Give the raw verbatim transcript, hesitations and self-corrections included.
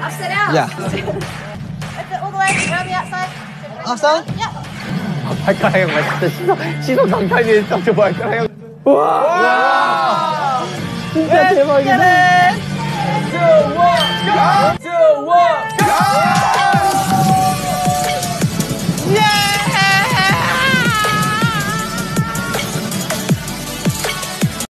I'll sit out. Yeah. Lift it all the way around the outside. Outside? Yep. 발가락 형 진짜 시선 시선 강탈이 했어 저 발가락 형. 와. 진짜 대박이다. Two, one, go! Two, one, go!